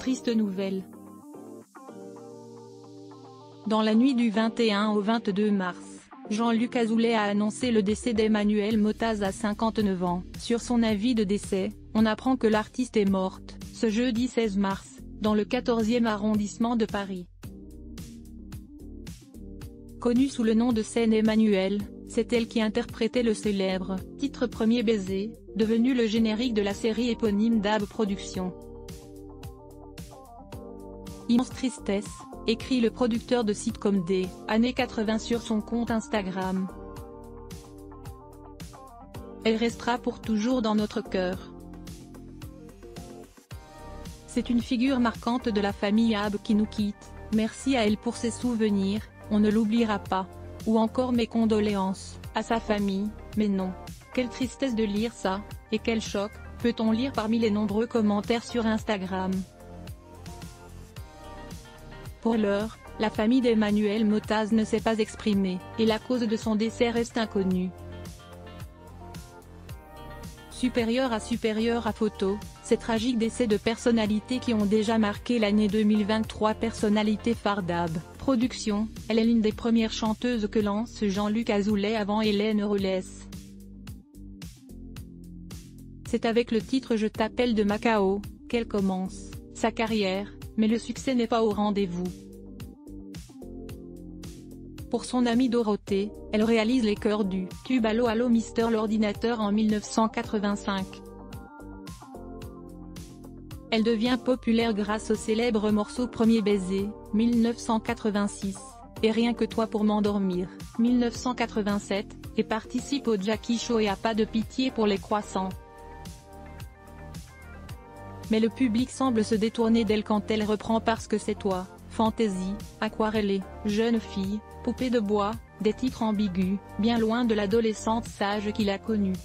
Triste nouvelle. Dans la nuit du 21 au 22 mars, Jean-Luc Azoulay a annoncé le décès d'Emmanuelle Motaz à 59 ans. Sur son avis de décès, on apprend que l'artiste est morte, ce jeudi 16 mars, dans le 14e arrondissement de Paris. Connue sous le nom de scène Emmanuelle, c'est elle qui interprétait le célèbre titre Premier baiser, devenu le générique de la série éponyme d'Ab Productions. Immense tristesse, écrit le producteur de sitcom des années 80 sur son compte Instagram. Elle restera pour toujours dans notre cœur. C'est une figure marquante de la famille Ab qui nous quitte, merci à elle pour ses souvenirs, on ne l'oubliera pas. Ou encore mes condoléances à sa famille, mais non. Quelle tristesse de lire ça, et quel choc, peut-on lire parmi les nombreux commentaires sur Instagram. Pour l'heure, la famille d'Emmanuelle Motaz ne s'est pas exprimée, et la cause de son décès reste inconnue. Supérieur à photo, ces tragiques décès de personnalités qui ont déjà marqué l'année 2023. Personnalité phare d'Ab Productions, elle est l'une des premières chanteuses que lance Jean-Luc Azoulay avant Hélène Rollès. C'est avec le titre Je t'appelle de Macao qu'elle commence sa carrière, mais le succès n'est pas au rendez-vous. Pour son amie Dorothée, elle réalise les chœurs du tube Allo Allo Mister l'ordinateur en 1985. Elle devient populaire grâce au célèbre morceau Premier baiser, 1986, et Rien que toi pour m'endormir, 1987, et participe au Jackie Show et à Pas de pitié pour les croissants. Mais le public semble se détourner d'elle quand elle reprend Parce que c'est toi, Fantaisie, Aquarellée, Jeune fille, Poupée de bois, des titres ambigus, bien loin de l'adolescente sage qu'il a connue.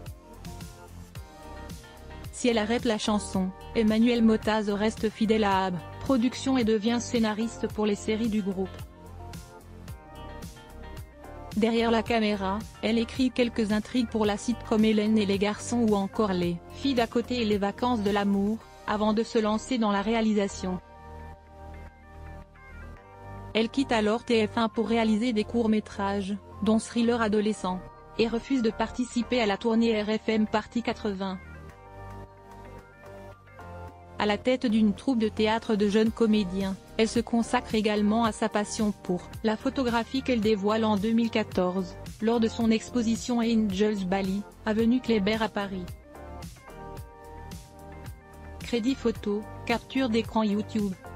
Si elle arrête la chanson, Emmanuelle Motaz reste fidèle à Ab Productions et devient scénariste pour les séries du groupe. Derrière la caméra, elle écrit quelques intrigues pour la sitcom Hélène et les garçons ou encore Les filles d'à côté et Les vacances de l'amour, avant de se lancer dans la réalisation. Elle quitte alors TF1 pour réaliser des courts-métrages, dont Thriller adolescent, et refuse de participer à la tournée RFM Party 80. À la tête d'une troupe de théâtre de jeunes comédiens, elle se consacre également à sa passion pour la photographie qu'elle dévoile en 2014, lors de son exposition Angels Bali, avenue Kléber à Paris. Crédit photo, capture d'écran YouTube.